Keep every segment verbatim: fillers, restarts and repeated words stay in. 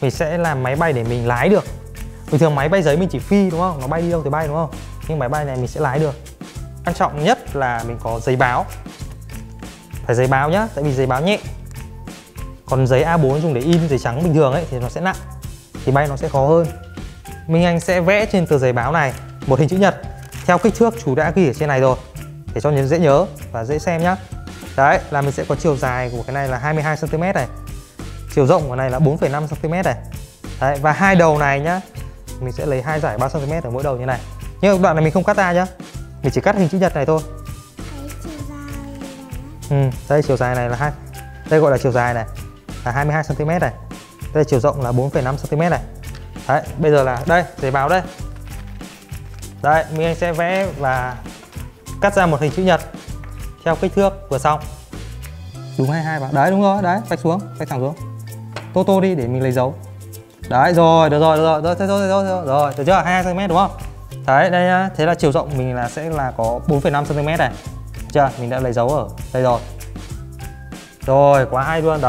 mình sẽ làm máy bay để mình lái được. Bình thường máy bay giấy mình chỉ phi đúng không? Nó bay đi đâu thì bay đúng không? Nhưng máy bay này mình sẽ lái được. Quan trọng nhất là mình có giấy báo. Phải giấy báo nhá, tại vì giấy báo nhẹ. Còn giấy A bốn dùng để in giấy trắng bình thường ấy thì nó sẽ nặng, thì bay nó sẽ khó hơn. Minh Anh sẽ vẽ trên tờ giấy báo này một hình chữ nhật theo kích thước chú đã ghi ở trên này rồi, để cho dễ nhớ và dễ xem nhá. Đấy là mình sẽ có chiều dài của cái này là hai mươi hai xăng ti mét này, chiều rộng của này là bốn phẩy năm xăng ti mét này. Đấy, và hai đầu này nhá, mình sẽ lấy hai dải ba xăng ti mét ở mỗi đầu như này. Nhưng đoạn này mình không cắt ra nhá, mình chỉ cắt hình chữ nhật này thôi. Ừ, đây chiều dài này là hai, đây gọi là chiều dài này là hai mươi hai xăng ti mét này. Đây chiều rộng là bốn phẩy năm xăng ti mét này. Đấy, bây giờ là đây, giấy báo đây. Đây, mình anh sẽ vẽ và cắt ra một hình chữ nhật theo kích thước vừa xong. Đúng hai mươi hai vào. Đấy đúng rồi, đấy, vạch xuống, vạch thẳng xuống. Tô tô đi để mình lấy dấu. Đấy rồi, được rồi, được rồi, rồi, rồi, rồi, rồi, rồi, rồi, được chưa? hai mươi hai xăng ti mét đúng không? Đấy, đây nhá, thế là chiều rộng mình là sẽ là có bốn phẩy năm xăng ti mét này. Được chưa? Mình đã lấy dấu ở đây rồi. Rồi, quá hay luôn đó.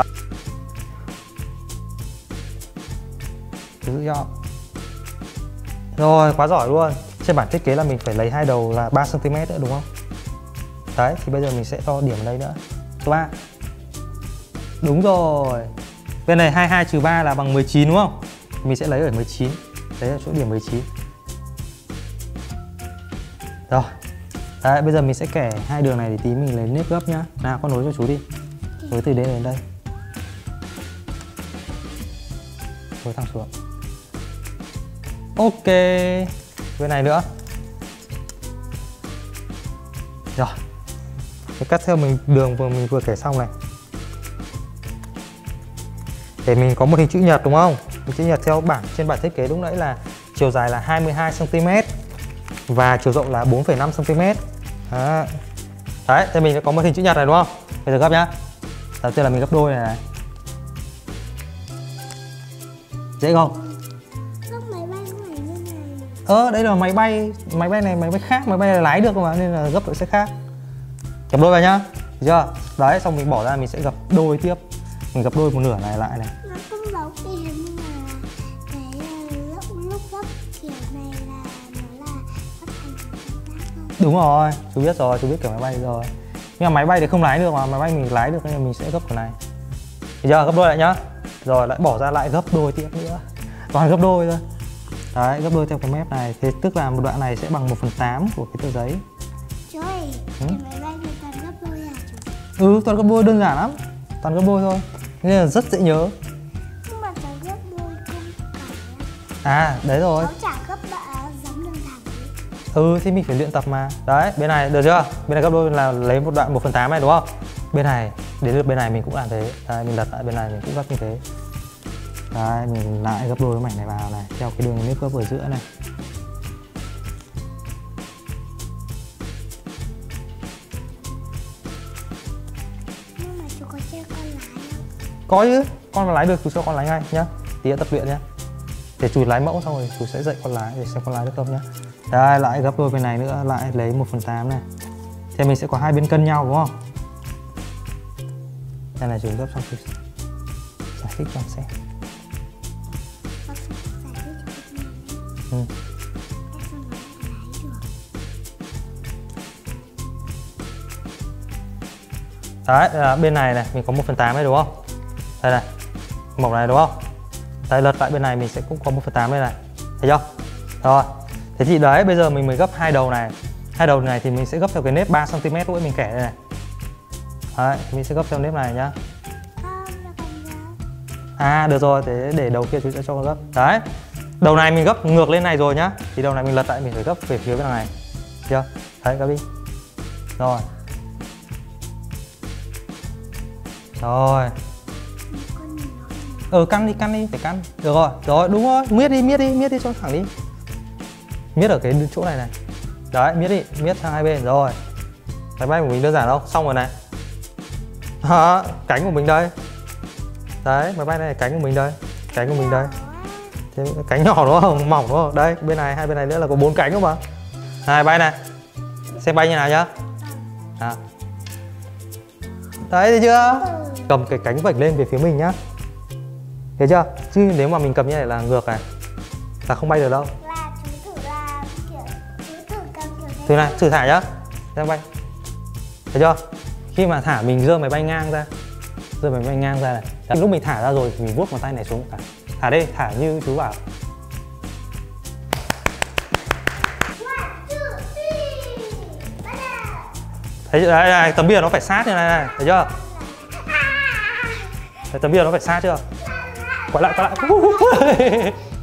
Giữ cho. Rồi, quá giỏi luôn. Trên bản thiết kế là mình phải lấy hai đầu là ba xăng ti mét nữa đúng không? Đấy, thì bây giờ mình sẽ đo điểm ở đây nữa. Số ba. Đúng rồi. Bên này hai mươi hai trừ ba là bằng mười chín đúng không? Mình sẽ lấy ở mười chín. Đấy là chỗ điểm mười chín. Rồi. Đấy, bây giờ mình sẽ kẻ hai đường này để tí mình lấy nếp gấp nhá. Nào, con nối cho chú đi. Nối từ đây đến đây. Nối thẳng xuống. Ok. Bên này nữa. Rồi. Cái cắt theo mình đường vừa mình vừa kẻ xong này. Để mình có một hình chữ nhật đúng không? Hình chữ nhật theo bảng trên bản thiết kế lúc nãy là chiều dài là hai mươi hai xăng ti mét và chiều rộng là bốn phẩy năm xăng ti mét. Đấy. Đấy, thì mình đã có một hình chữ nhật này đúng không? Bây giờ gấp nhá. Đầu tiên là mình gấp đôi này này. Dễ không? Ờ, đây là máy bay, máy bay này máy bay khác, máy bay này lái được mà nên là gấp nó sẽ khác. Gấp đôi vào nhá, được chưa? Đấy, xong mình bỏ ra mình sẽ gấp đôi tiếp. Mình gấp đôi một nửa này lại này. Nó không giống cái hình mà cái lúc, lúc gấp kiểu này là nó là gấp thành không? Đúng rồi, chú biết rồi, chú biết kiểu máy bay rồi. Nhưng mà máy bay thì không lái được mà, máy bay mình lái được nên là mình sẽ gấp cái này. Được chưa? Gấp đôi lại nhá. Rồi lại bỏ ra lại gấp đôi tiếp nữa. Toàn gấp đôi thôi. Đấy, gấp đôi theo cái mép này. Thế tức là một đoạn này sẽ bằng một phần tám của cái tờ giấy. Chú ơi, ừ? Cái máy bay này toàn gấp đôi à chú? Ừ, toàn gấp đôi đơn giản lắm. Toàn gấp đôi thôi. Nên là rất dễ nhớ. Nhưng mà cháu gấp đôi không phải. À, đấy rồi. Cháu chả gấp đã giống đường thẳng. Ừ, thì mình phải luyện tập mà. Đấy, bên này được chưa? Bên này gấp đôi là lấy một đoạn một phần tám này đúng không? Bên này, đến lượt bên này mình cũng làm thế. Đấy, mình đặt lại bên này mình cũng gấp như thế. Đấy, mình lại gấp đôi cái mảnh này vào này, theo cái đường nếp gấp ở giữa này. Nhưng mà chú có chơi con lái không? Có chứ, con mà lái được chú cho con lái ngay nhá. Tí nữa tập luyện nhá. Để chú lái mẫu xong rồi chú sẽ dạy con lái để xem con lái được không nhá. Đây, lại gấp đôi bên này nữa, lại lấy một phần tám này. Thì mình sẽ có hai bên cân nhau đúng không? Đây này chú gấp xong chú giải thích cho xem. Ừ. Đấy, là bên này này, mình có một phần tám này đúng không? Đây này, mộc này đúng không? Đây, lật lại bên này mình sẽ cũng có một phần tám đây này. Thấy chưa? Rồi, thế thì đấy, bây giờ mình mới gấp hai đầu này. Hai đầu này thì mình sẽ gấp theo cái nếp ba xăng ti mét mỗi mình kẻ đây này. Đấy, mình sẽ gấp theo nếp này nhá. À, được rồi, thế để đầu kia chú sẽ cho con gấp. Đấy, đầu này mình gấp ngược lên này rồi nhá. Thì đầu này mình lật lại mình phải gấp về phía bên này. Chưa? Đấy, gấp đi. Rồi. Rồi. Ừ, căn đi, căn đi, phải căn. Được rồi, rồi, đúng rồi, miết đi, miết đi, miết đi cho thẳng đi. Miết ở cái chỗ này này. Đấy, miết đi, miết sang hai bên, rồi. Máy bay của mình đơn giản không? Xong rồi này. Đó, cánh của mình đây. Đấy, máy bay này là cánh của mình đây. Cánh của mình đây. Thế, cánh nhỏ đúng không? Mỏng đúng không? Đây, bên này, hai bên này nữa là có bốn cánh đúng không? Này, bay này. Xem bay như nào nhá. À. Đấy, thấy chưa? Cầm cái cánh vạch lên về phía mình nhá. Thấy chưa? Chứ nếu mà mình cầm như này là ngược này là không bay được đâu. Là chú thử là kiểu chú thử cầm kiểu thế. Thử này, thử thả nhá. Ra bay. Thấy chưa? Khi mà thả mình giơ máy bay ngang ra. Giơ máy bay ngang ra này. Đấy, lúc mình thả ra rồi thì mình vuốt một tay này xuống. Thả, thả đi, thả như chú bảo. Thấy chưa? Đấy, này, tấm bia nó phải sát như này này, thấy chưa? Đấy, tấm bia nó phải sát chưa? Quay lại, quay lại.